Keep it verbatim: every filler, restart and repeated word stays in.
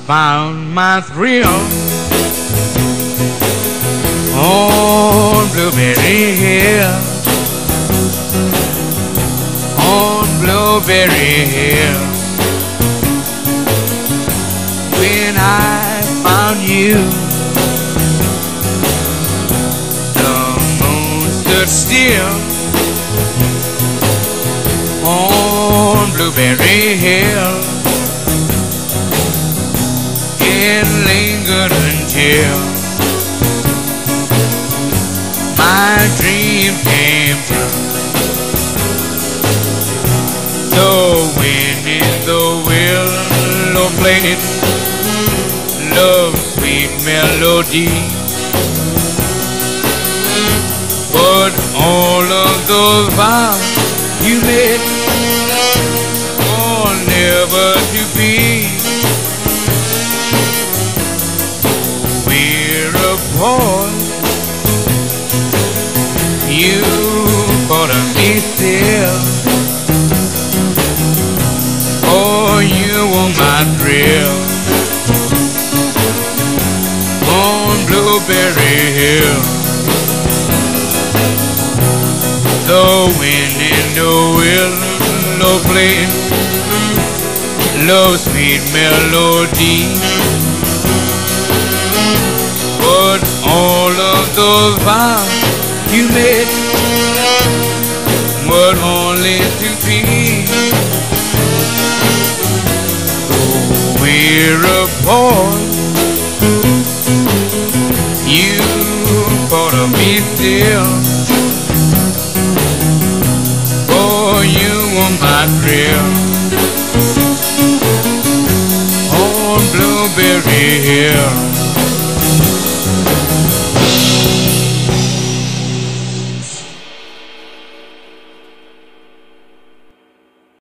found my thrill on Blueberry Hill, on Blueberry Hill. When I found you, the moon stood still on Blueberry Hill. It lingered until my dream came true. The wind in the willow played love's sweet melody, but all of those vows you made are never to be. We're apart, you thought of me still, oh, you were my thrill on Blueberry Hill. The wind in the willow played love's sweet melody, but all of those vows you made were only to be. Oh, we're apart, you thought of me still, oh, you were my thrill on Blueberry Hill.